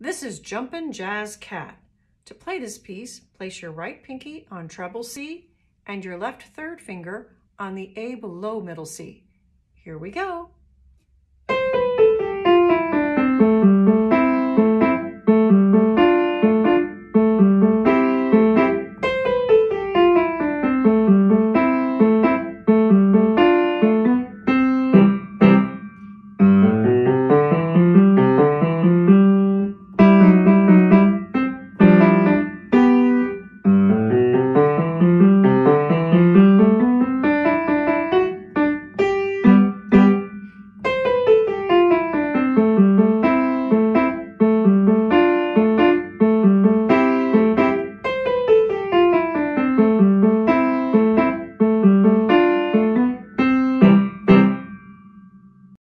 This is Jumpin' Jazz Cat. To play this piece, place your right pinky on treble C and your left third finger on the A below middle C. Here we go.